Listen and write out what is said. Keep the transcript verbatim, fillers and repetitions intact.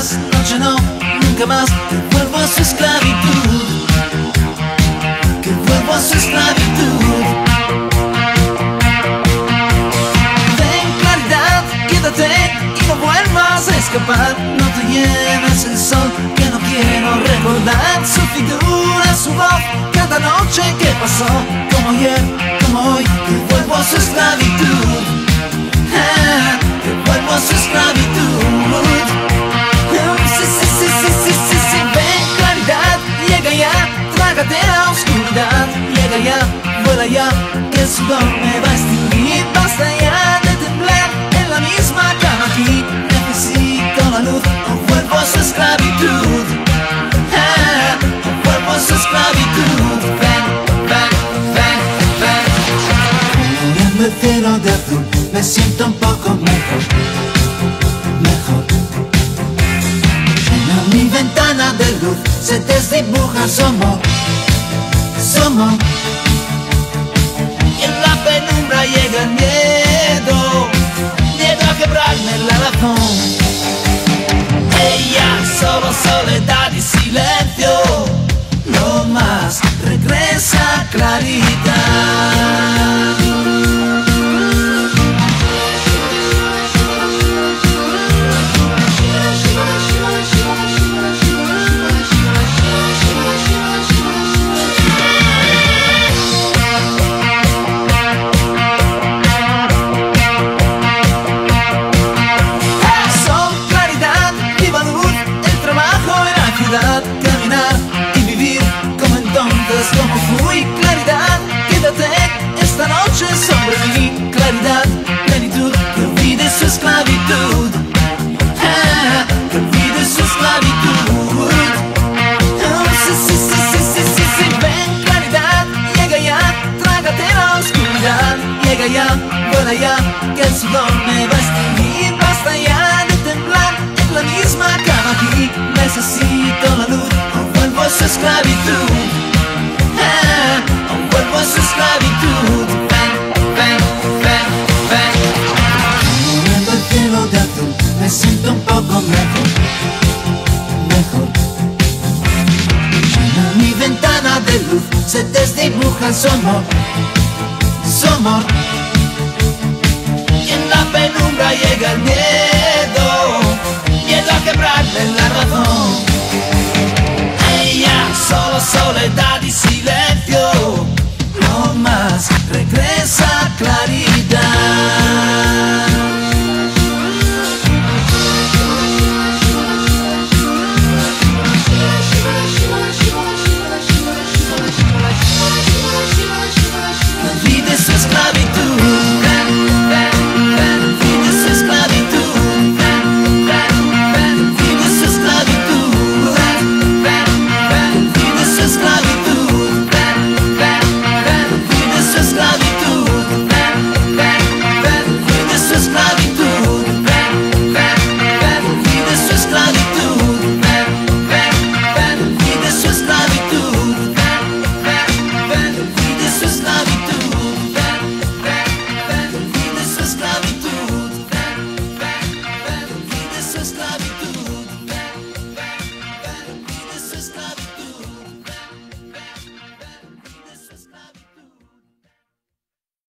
más, noche no, nunca más, que vuelvo a su esclavitud, que vuelvo a su esclavitud. Ten claridad, quédate y no vuelvas a escapar. No te lleves el sol, que no quiero recordar su figura, su voz, cada noche que pasó, como ayer, como hoy, que vuelvo a su esclavitud, ah, que vuelvo a su esclavitud. Sí, sí, sí, sí, sí, sí, sí, ven claridad, llega ya, trágate la oscuridad, llega ya, vuela ya, que el sudor me va a extinguir. Basta ya de temblar en la misma cama aquí, necesito la luz, o vuelvo a su esclavitud, ah, o vuelvo a su esclavitud. Ven, ven, ven, ven. Cubriendo el cielo de azul, me siento un poco mejor, mejor. En mi ventana de luz se desdibuja su amor, su amor. Y en la penumbra llega el miedo, miedo a quebrarme la razón. Ella, solo soledad y silencio, no más, regresa claridad. Caminar y vivir como entonces, como fui. Claridad, quédate esta noche sobre mí. Claridad, plenitud, que olvide su esclavitud, ah, que olvide su esclavitud. Oh, sí, sí, sí, sí, sí, sí, sí, ven claridad, llega ya, trágate la oscuridad, llega ya, vuela ya, que el sudor me va a extinguir. Basta ya de temblar en la misma cama aquí, necesito la luz, o vuelvo a su esclavitud, ah, o vuelvo a su esclavitud. Ven, ven, ven, ven. Cubriendo el cielo de azul, me siento un poco mejor, mejor. En mi ventana de luz se desdibuja su amor, su amor. Y en la penumbra llega el miedo,